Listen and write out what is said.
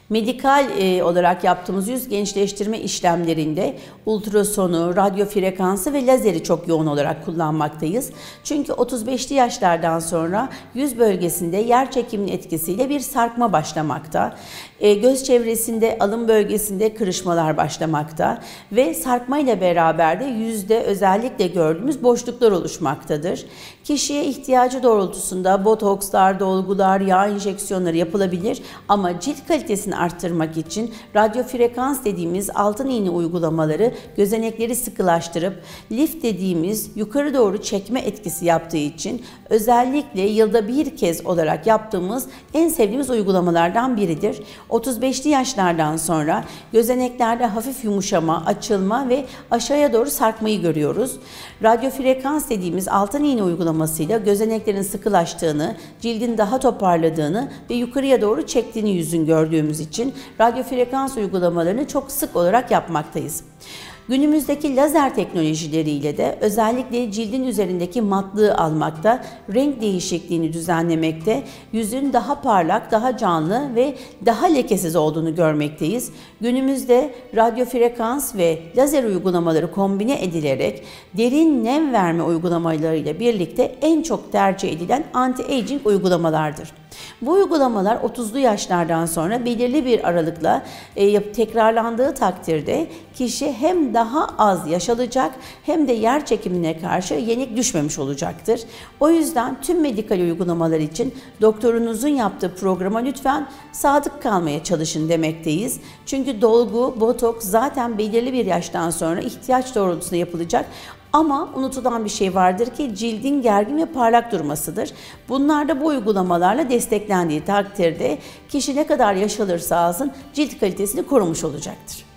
Medikal olarak yaptığımız yüz gençleştirme işlemlerinde ultrasonu, radyo frekansı ve lazeri çok yoğun olarak kullanmaktayız. Çünkü 35'li yaşlardan sonra yüz bölgesinde yer çekiminin etkisiyle bir sarkma başlamakta. Göz çevresinde, alın bölgesinde kırışmalar başlamakta ve sarkma ile beraber de yüzde özellikle gördüğümüz boşluklar oluşmaktadır. Kişiye ihtiyacı doğrultusunda botokslar, dolgular, yağ enjeksiyonları yapılabilir ama cilt kalitesini arttırmak için radyo frekans dediğimiz altın iğne uygulamaları gözenekleri sıkılaştırıp lift dediğimiz yukarı doğru çekme etkisi yaptığı için özellikle yılda bir kez olarak yaptığımız en sevdiğimiz uygulamalardan biridir. 35'li yaşlardan sonra gözeneklerde hafif yumuşama, açılma ve aşağıya doğru sarkmayı görüyoruz. Radyo frekans dediğimiz altın iğne uygulamasıyla gözeneklerin sıkılaştığını, cildin daha toparladığını ve yukarıya doğru çektiğini yüzün gördüğümüz için radyo frekans uygulamalarını çok sık olarak yapmaktayız. Günümüzdeki lazer teknolojileriyle de özellikle cildin üzerindeki matlığı almakta, renk değişikliğini düzenlemekte, yüzün daha parlak, daha canlı ve daha lekesiz olduğunu görmekteyiz. Günümüzde radyo frekans ve lazer uygulamaları kombine edilerek derin nem verme uygulamalarıyla birlikte en çok tercih edilen anti-aging uygulamalardır. Bu uygulamalar 30'lu yaşlardan sonra belirli bir aralıkla tekrarlandığı takdirde kişi hem daha az yaş alacak hem de yer çekimine karşı yenik düşmemiş olacaktır. O yüzden tüm medikal uygulamalar için doktorunuzun yaptığı programa lütfen sadık kalmaya çalışın demekteyiz. Çünkü dolgu, botoks zaten belirli bir yaştan sonra ihtiyaç doğrultusunda yapılacak. Ama unutulan bir şey vardır ki cildin gergin ve parlak durmasıdır. Bunlar da bu uygulamalarla desteklendiği takdirde kişi ne kadar yaş alırsa alsın cilt kalitesini korumuş olacaktır.